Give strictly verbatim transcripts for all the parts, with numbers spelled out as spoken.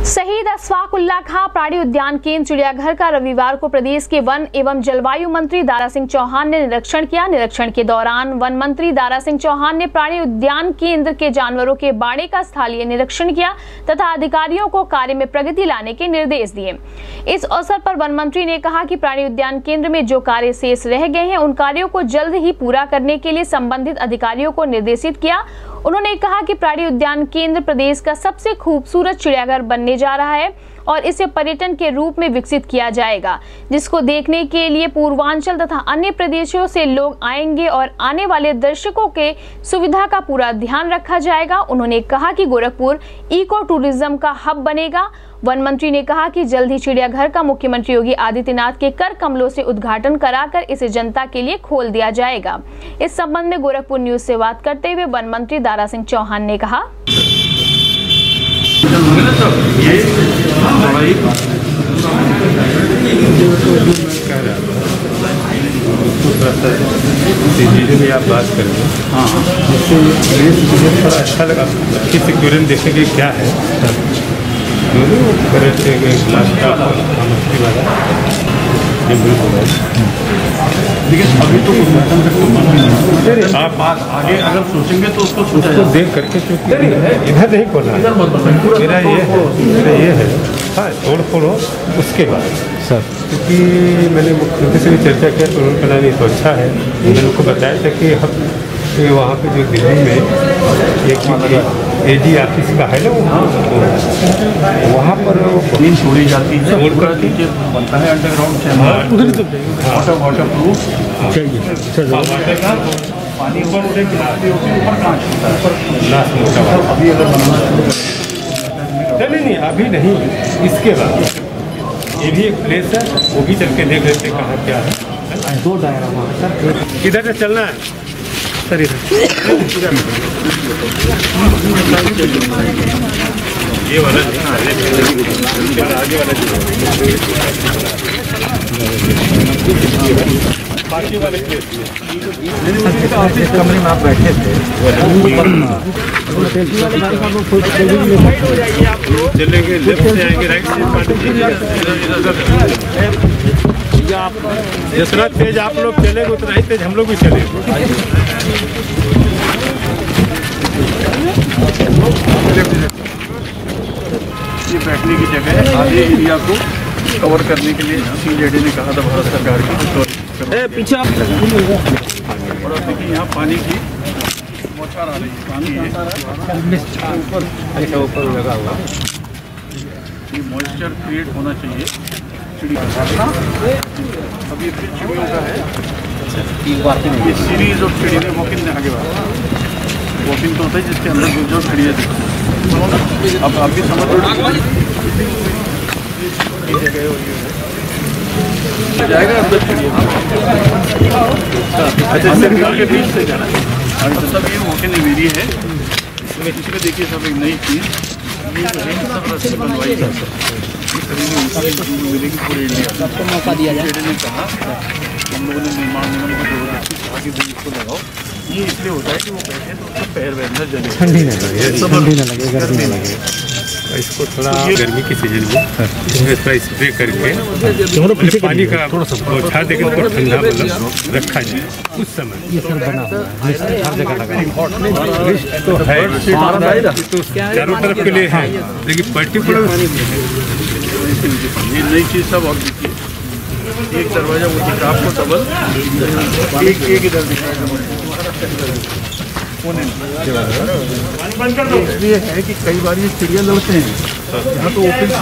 शहीद अशफाक उल्लाह खां प्राणी उद्यान केंद्र चिड़ियाघर का रविवार को प्रदेश के वन एवं जलवायु मंत्री दारा सिंह चौहान ने निरीक्षण किया। निरीक्षण के दौरान वन मंत्री दारा सिंह चौहान ने प्राणी उद्यान केंद्र के जानवरों के बाड़े का स्थलीय निरीक्षण किया तथा अधिकारियों को कार्य में प्रगति लाने के निर्देश दिए। इस अवसर पर वन मंत्री ने कहा कि प्राणी उद्यान केंद्र में जो कार्य शेष रह गए हैं उन कार्यों को जल्द ही पूरा करने के लिए संबंधित अधिकारियों को निर्देशित किया। उन्होंने कहा कि प्राणी उद्यान केंद्र प्रदेश का सबसे खूबसूरत चिड़ियाघर बनने जा रहा है और इसे पर्यटन के रूप में विकसित किया जाएगा, जिसको देखने के लिए पूर्वांचल तथा अन्य प्रदेशों से लोग आएंगे और आने वाले दर्शकों के सुविधा का पूरा ध्यान रखा जाएगा। उन्होंने कहा कि गोरखपुर इको टूरिज्म का हब बनेगा। वन मंत्री ने कहा कि जल्द ही चिड़ियाघर का मुख्यमंत्री योगी आदित्यनाथ के कर कमलों से उद्घाटन कराकर इसे जनता के लिए खोल दिया जाएगा। इस संबंध में गोरखपुर न्यूज से बात करते हुए वन मंत्री दारा सिंह चौहान ने कहा, भी आप बात करेंगे हाँ मुझे थोड़ा अच्छा लगा कि सिक्योरिटी देखेंगे क्या है लेकिन अभी तो आप आगे अगर सोचेंगे तो उसको उसको देख करके क्योंकि इधर नहीं खोलना मेरा ये है मेरा ये है हाँ तोड़ फोड़ो उसके बाद सर क्योंकि मैंने मुख्यमंत्री से भी चर्चा किया तो उन्होंने कहा नहीं तो अच्छा है। मैंने उनको बताया था कि हम वहाँ पे जो दिल्ली में एक ए डी ऑफिस का है ना वहाँ पर जमीन छोड़ी जाती है पूरा नीचे बनता है अंडरग्राउंड चैनल उधर तो वाटर वाटर प्रूफ पानी ऊपर उठे ऊपर कांच होता है। अभी अगर नहीं नहीं अभी नहीं इसके बाद ये भी एक प्लेस है वो भी चल के देख लेते कहाँ क्या है। दो दायरा वहाँ सर किधर से चलना है सर इधर ये वाला आगे वाला बाकी वाले कमरे में आप बैठे थे चलेंगे लेफ्ट से आएंगे राइट से आप जितना तेज आप लोग चलेंगे उतना ही तेज हम लोग भी चलेंगे। ये बैठने की जगह है आधे एरिया को कवर करने के लिए सी जेडी ने कहा था भारत सरकार की पीछे और देखिए यहाँ पानी की बौछार आ रही है पानी ऊपर ऊपर लगा हुआ ये मॉइस्चर क्रिएट होना चाहिए। अभी फिर चिड़ियों का है ये सीरीज ऑफ चिड़िया वॉकिंग आगे बढ़ा वॉकिंग तो होता है जिसके अंदर जो जो चिड़िया दिखती है। अब आप भी समझ जाएगा अंदर चिड़िया अच्छा अंदर के बीच से जाना है। सब ये वॉकिंग एरिया है इसमें इसमें देखिए सब एक नई चीज़ ये जो है सब रस्सी बनवाई है मिलेगी पूरे इंडिया सबको मौका दिया जाए। ने कहा हम लोगों ने निर्माण नियमन को जबरदस्ती कहा कि इसको लगाओ ये इसलिए होता है कि वो बैठे तो उसका पैर वैंदर जले ठंडी नहीं लगे ठंडी ना लगे गर्मी ना लगे इसको थोड़ा गर्मी की सीजन में इसमें थोड़ा स्प्रे करके पानी का थोड़ा सा बौछार देकर उसको ठंडा मतलब रखा जाए उस समय ये सर बना हुआ है हर जगह लगा लिस्ट तो है तो चारों तरफ के लिए है लेकिन पर्टिकुलर ये नई चीज़ सब और देखिए एक दरवाजा वो दिख रहा आपको डबल एक एक इधर दिख रहा है इसलिए है कि कई बार ये चिड़िया लड़ते हैं यहाँ तो ओपन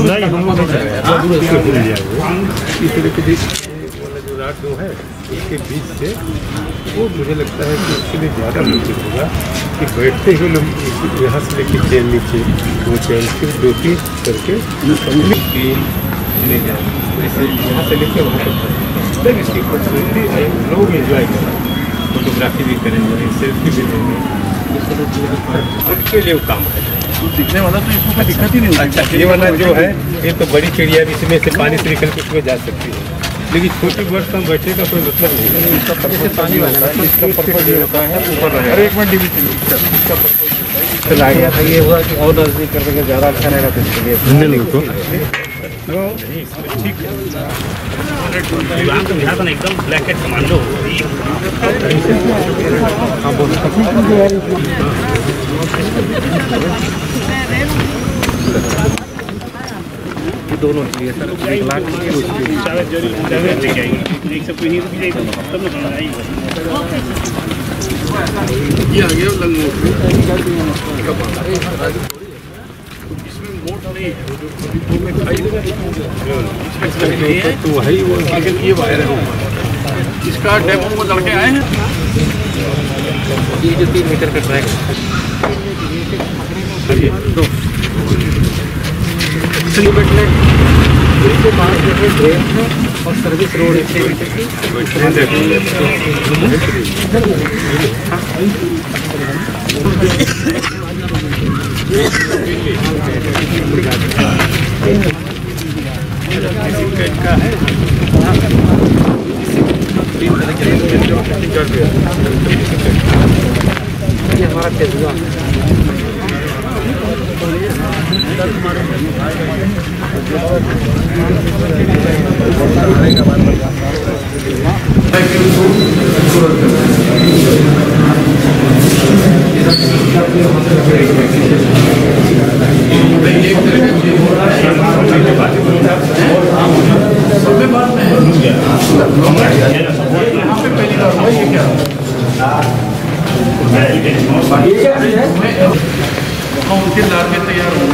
इस तरह के जो रात जो है उसके बीच से वो मुझे लगता है कि उसके लिए ज़्यादा मुश्किल होगा कि बैठते ही लोग यहाँ से लेके चैन नीचे वो चैन फिर दो तीन करके तीन ऐसे यहाँ से लेके वहाँ तक इसकी खूबसूरती लोग एंजॉय करें फोटोग्राफी भी करेंगे सेल्फी भी लेंगे उनके लिए काम है दिखने वाला तो इसको कोई दिक्कत ही नहीं होती। अच्छा ये वाला जो है ये तो बड़ी चिड़िया भी इसमें से पानी से निकल के उसमें जा सकती है लेकिन छोटी बर्ड का बैठने का कोई मतलब नहीं। इसका पर्पज पानी वाला इसका पर्पज ये होता है ऊपर रहे। एक मिनट मुश्किल आ गया था। ये हुआ कि और नजदीक कर देंगे ज़्यादा अच्छा रहेगा तो इसके लिए एकदम ब्लैक एंड कमांडो। हाँ बोलो। दोनों चाहिए सर, एक लाख की उसकी ये आ गया लंगोट। इसमें मोट नहीं है तो वही वो, लेकिन ये वायर है। इसका डेमो में लड़के आए हैं। ये जो तीन मीटर का ट्रैक दो बैठने के बाद जो है ड्रेन है और सर्विस रोड है छः मीटर की। ये हमारा तेजुआ वहाँ उनके लाके तैयार हो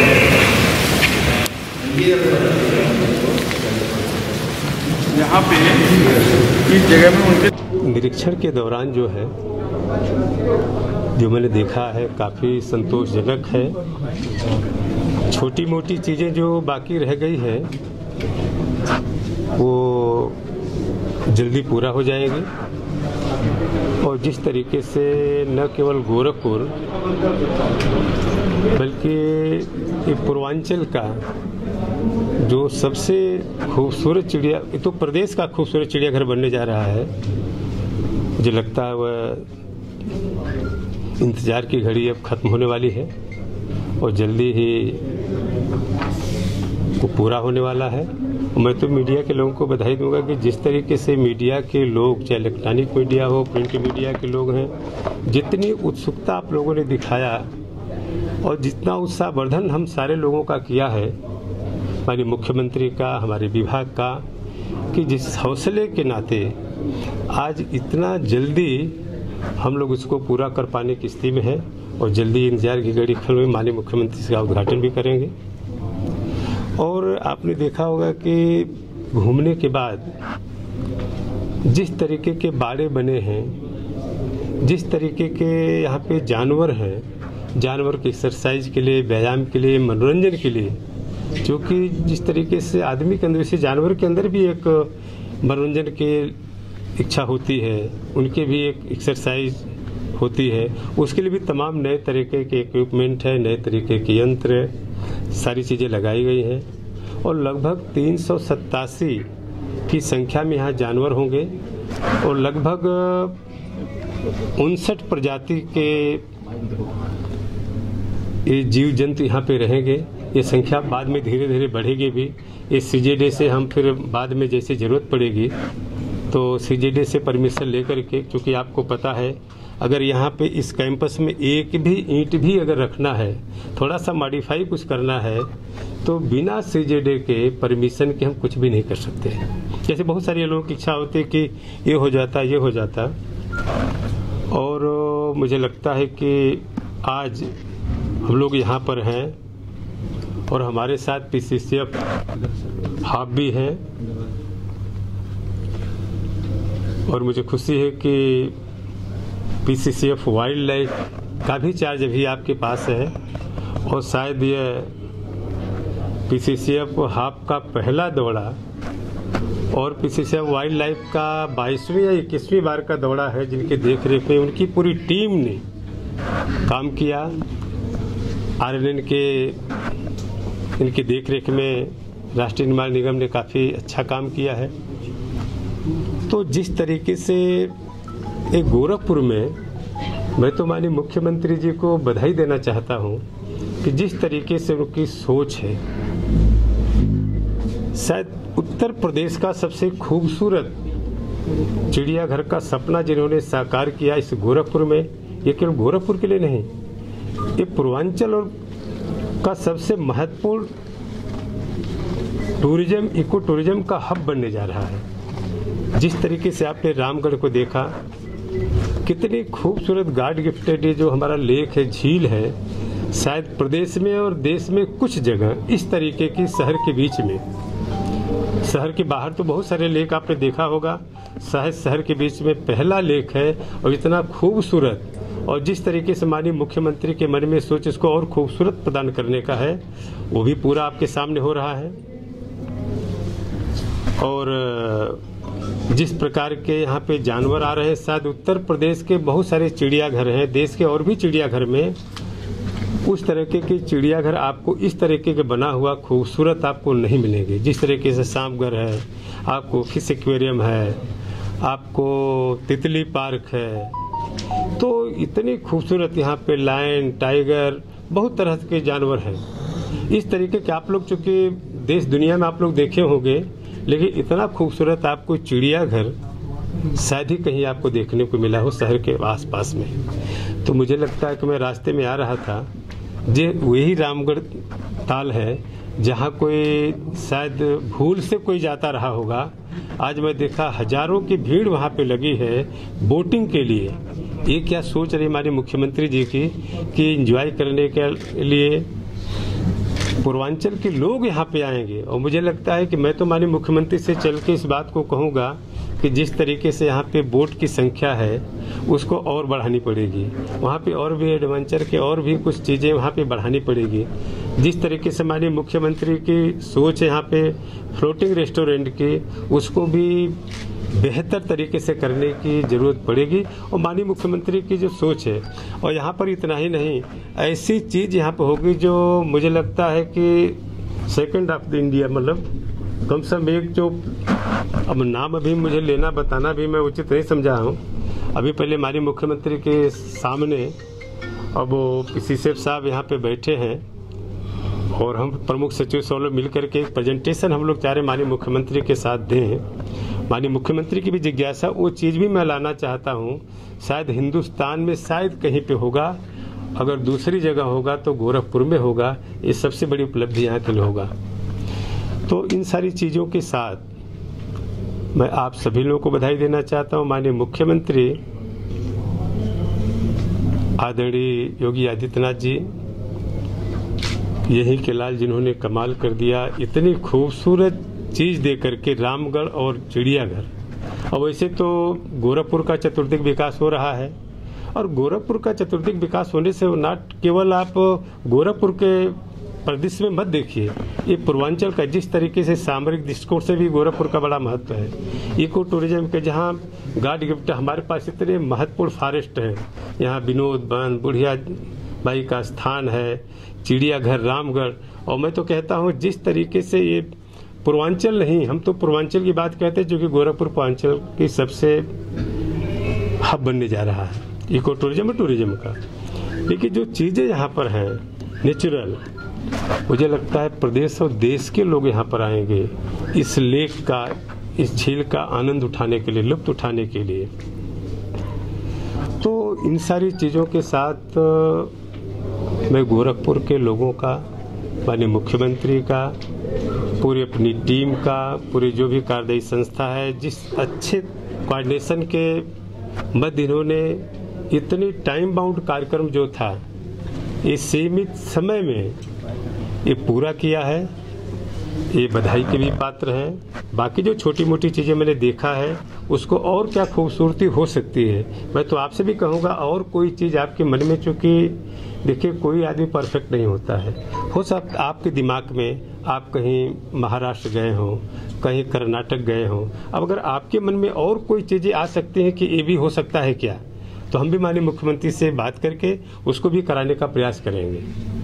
यहाँ पे इस जगह में उनके निरीक्षण के दौरान जो है जो मैंने देखा है काफ़ी संतोषजनक है। छोटी मोटी चीज़ें जो बाकी रह गई है वो जल्दी पूरा हो जाएगी और जिस तरीके से न केवल गोरखपुर बल्कि ये पूर्वांचल का जो सबसे खूबसूरत चिड़िया, ये तो प्रदेश का खूबसूरत चिड़ियाघर बनने जा रहा है। मुझे लगता है वह इंतज़ार की घड़ी अब ख़त्म होने वाली है और जल्दी ही वो पूरा होने वाला है। मैं तो मीडिया के लोगों को बधाई दूंगा कि जिस तरीके से मीडिया के लोग, चाहे इलेक्ट्रॉनिक मीडिया हो, प्रिंट मीडिया के लोग हैं, जितनी उत्सुकता आप लोगों ने दिखाया और जितना उत्साहवर्धन हम सारे लोगों का किया है, हमारे मुख्यमंत्री का, हमारे विभाग का, कि जिस हौसले के नाते आज इतना जल्दी हम लोग इसको पूरा कर पाने की स्थिति में है और जल्दी इंतजार की घड़ी खत्म में माननीय मुख्यमंत्री इसका उद्घाटन भी करेंगे। और आपने देखा होगा कि घूमने के बाद जिस तरीके के बाड़े बने हैं, जिस तरीके के यहाँ पे जानवर हैं, जानवर के एक्सरसाइज के लिए, व्यायाम के लिए, मनोरंजन के लिए, क्योंकि जिस तरीके से आदमी के अंदर से जानवर के अंदर भी एक मनोरंजन की इच्छा होती है, उनके भी एक एक्सरसाइज होती है, उसके लिए भी तमाम नए तरीके के इक्विपमेंट है, नए तरीके के यंत्र, सारी चीज़ें लगाई गई हैं और लगभग तीन सौ सत्तासी की संख्या में यहाँ जानवर होंगे और लगभग उनसठ प्रजाति के ये जीव जंतु यहाँ पे रहेंगे। ये संख्या बाद में धीरे धीरे बढ़ेगी भी। इस सीजेडे से हम फिर बाद में जैसे ज़रूरत पड़ेगी तो सीजेडे से परमिशन लेकर के, क्योंकि आपको पता है अगर यहाँ पे इस कैंपस में एक भी ईंट भी अगर रखना है, थोड़ा सा मॉडिफाई कुछ करना है, तो बिना सीजेडे के परमिशन के हम कुछ भी नहीं कर सकते। जैसे बहुत सारे लोगों की इच्छा होती है कि ये हो जाता ये हो जाता और मुझे लगता है कि आज हम लोग यहाँ पर हैं और हमारे साथ पीसीसीएफ हाफ भी हैं और मुझे खुशी है कि पीसीसीएफ वाइल्ड लाइफ का भी चार्ज अभी आपके पास है और शायद ये पीसीसीएफ हाफ का पहला दौड़ा और पीसीसीएफ वाइल्ड लाइफ का बाईसवीं या इक्कीसवीं बार का दौड़ा है जिनके देखरेख में उनकी पूरी टीम ने काम किया। आरएनएन के इनकी देखरेख में राष्ट्रीय निर्माण निगम ने काफ़ी अच्छा काम किया है। तो जिस तरीके से एक गोरखपुर में मैं तो माननीय मुख्यमंत्री जी को बधाई देना चाहता हूं कि जिस तरीके से उनकी सोच है, शायद उत्तर प्रदेश का सबसे खूबसूरत चिड़ियाघर का सपना जिन्होंने साकार किया इस गोरखपुर में, ये केवल गोरखपुर के लिए नहीं, ये पूर्वांचल और का सबसे महत्वपूर्ण टूरिज्म, इको टूरिज्म का हब बनने जा रहा है। जिस तरीके से आपने रामगढ़ को देखा, कितनी खूबसूरत गॉड गिफ्टेड ये जो हमारा लेक है, झील है, शायद प्रदेश में और देश में कुछ जगह इस तरीके की शहर के बीच में, शहर के बाहर तो बहुत सारे लेक आपने देखा होगा, शायद शहर के बीच में पहला लेक है और इतना खूबसूरत, और जिस तरीके से माननीय मुख्यमंत्री के मन में सोच इसको और खूबसूरत प्रदान करने का है, वो भी पूरा आपके सामने हो रहा है। और जिस प्रकार के यहाँ पे जानवर आ रहे हैं, शायद उत्तर प्रदेश के बहुत सारे चिड़ियाघर हैं, देश के और भी चिड़ियाघर में उस तरीके के चिड़ियाघर आपको इस तरीके के बना हुआ खूबसूरत आपको नहीं मिलेंगे। जिस तरीके से सांपघर है, आपको फिश एक्वेरियम है, आपको तितली पार्क है, तो इतनी खूबसूरत यहाँ पे लायन, टाइगर, बहुत तरह के जानवर हैं। इस तरीके के आप लोग चूँकि देश दुनिया में आप लोग देखे होंगे, लेकिन इतना खूबसूरत आपको चिड़ियाघर शायद ही कहीं आपको देखने को मिला हो शहर के आसपास में। तो मुझे लगता है कि मैं रास्ते में आ रहा था, जे वही रामगढ़ ताल है जहाँ कोई शायद भूल से कोई जाता रहा होगा। आज मैं देखा हजारों की भीड़ वहाँ पे लगी है बोटिंग के लिए। ये क्या सोच रही हमारे मुख्यमंत्री जी की कि एंजॉय करने के लिए पूर्वांचल के लोग यहाँ पे आएंगे। और मुझे लगता है कि मैं तो माननीय मुख्यमंत्री से चल के इस बात को कहूँगा कि जिस तरीके से यहाँ पे बोट की संख्या है उसको और बढ़ानी पड़ेगी, वहाँ पे और भी एडवेंचर के और भी कुछ चीज़ें वहाँ पे बढ़ानी पड़ेगी। जिस तरीके से माननीय मुख्यमंत्री की सोच है यहाँ पे फ्लोटिंग रेस्टोरेंट की, उसको भी बेहतर तरीके से करने की ज़रूरत पड़ेगी। और माननीय मुख्यमंत्री की जो सोच है, और यहाँ पर इतना ही नहीं, ऐसी चीज़ यहाँ पर होगी जो मुझे लगता है कि सेकंड ऑफ द इंडिया, मतलब कम से कम एक जो, अब नाम अभी मुझे लेना बताना भी मैं उचित नहीं समझा हूँ। अभी पहले माननीय मुख्यमंत्री के सामने अब वो पी सी साहब यहाँ पे बैठे हैं और हम प्रमुख सचिव सब लोग मिल करके एक प्रेजेंटेशन हम लोग चाह रहे माननीय मुख्यमंत्री के साथ दें। माननीय मुख्यमंत्री की भी जिज्ञासा, वो चीज़ भी मैं लाना चाहता हूँ। शायद हिंदुस्तान में शायद कहीं पे होगा, अगर दूसरी जगह होगा तो गोरखपुर में होगा। ये सबसे बड़ी उपलब्धि यहाँ के लिए होगा। तो इन सारी चीज़ों के साथ मैं आप सभी लोगों को बधाई देना चाहता हूँ। माननीय मुख्यमंत्री आदरणीय योगी आदित्यनाथ जी, यही के लाल जिन्होंने कमाल कर दिया, इतनी खूबसूरत चीज़ दे करके रामगढ़ और चिड़ियाघर। और वैसे तो गोरखपुर का चतुर्दिक विकास हो रहा है, और गोरखपुर का चतुर्दिक विकास होने से नाट केवल आप गोरखपुर के परिदृश्य में मत देखिए, ये पूर्वांचल का जिस तरीके से सामरिक दृष्टिकोण से भी गोरखपुर का बड़ा महत्व है। इको टूरिज्म के जहाँ गॉड गिफ्ट, हमारे पास इतने महत्वपूर्ण फॉरेस्ट हैं, यहाँ विनोद वन, बुढ़िया बाई का स्थान है, चिड़ियाघर रामगढ़। और मैं तो कहता हूँ जिस तरीके से ये पूर्वांचल नहीं, हम तो पूर्वांचल की बात कहते हैं, जो कि गोरखपुर पूर्वांचल की सबसे हब बनने जा रहा है इको टूरिज्म और टूरिज्म का। लेकिन जो चीज़ें यहाँ पर हैं नेचुरल, मुझे लगता है प्रदेश और देश के लोग यहाँ पर आएंगे इस लेक का, इस झील का आनंद उठाने के लिए, लुत्फ उठाने के लिए। तो इन सारी चीज़ों के साथ मैं गोरखपुर के लोगों का, माननीय मुख्यमंत्री का, पूरी अपनी टीम का, पूरी जो भी कार्यदायी संस्था है, जिस अच्छे कोऑर्डिनेशन के मध्य इन्होंने इतनी टाइम बाउंड कार्यक्रम जो था ये सीमित समय में ये पूरा किया है, ये बधाई के भी पात्र हैं। बाकी जो छोटी मोटी चीज़ें मैंने देखा है उसको और क्या खूबसूरती हो सकती है, मैं तो आपसे भी कहूँगा और कोई चीज़ आपके मन में, चूँकि देखिए कोई आदमी परफेक्ट नहीं होता है, हो सकता आपके दिमाग में आप कहीं महाराष्ट्र गए हों, कहीं कर्नाटक गए हों, अब अगर आपके मन में और कोई चीज़ें आ सकती हैं कि ये भी हो सकता है क्या, तो हम भी माननीय मुख्यमंत्री से बात करके उसको भी कराने का प्रयास करेंगे।